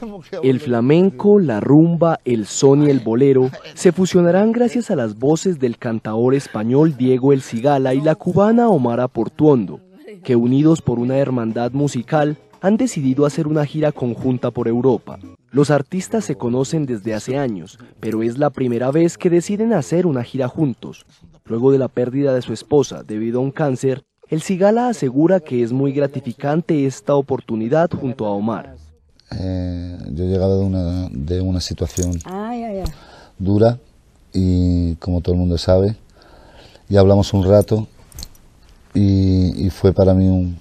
El flamenco, la rumba, el son y el bolero se fusionarán gracias a las voces del cantaor español Diego El Cigala y la cubana Omara Portuondo, que unidos por una hermandad musical han decidido hacer una gira conjunta por Europa. Los artistas se conocen desde hace años, pero es la primera vez que deciden hacer una gira juntos. Luego de la pérdida de su esposa debido a un cáncer, El Cigala asegura que es muy gratificante esta oportunidad junto a Omar. Yo he llegado de una situación dura y como todo el mundo sabe, y hablamos un rato y fue para mí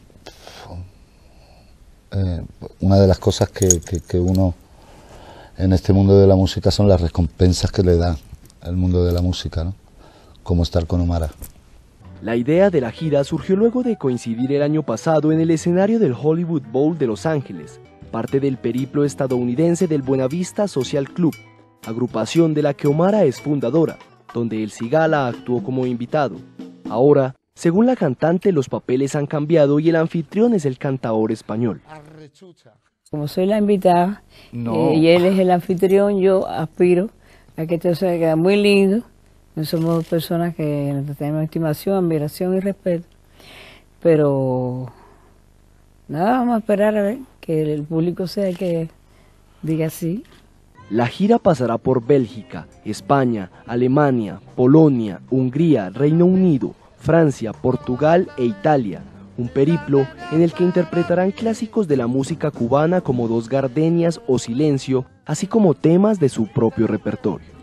una de las cosas que uno en este mundo de la música son las recompensas que le da el mundo de la música, ¿no? Como estar con Omara. La idea de la gira surgió luego de coincidir el año pasado en el escenario del Hollywood Bowl de Los Ángeles, parte del periplo estadounidense del Buena Vista Social Club, agrupación de la que Omara es fundadora, donde El Cigala actuó como invitado. Ahora, según la cantante, los papeles han cambiado y el anfitrión es el cantaor español. Como soy la invitada y él es el anfitrión, yo aspiro a que esto se quede muy lindo. No somos personas que tenemos estimación, admiración y respeto, pero nada, vamos a esperar a ver que el público sea el que diga sí. La gira pasará por Bélgica, España, Alemania, Polonia, Hungría, Reino Unido, Francia, Portugal e Italia, un periplo en el que interpretarán clásicos de la música cubana como Dos Gardenias o Silencio, así como temas de su propio repertorio.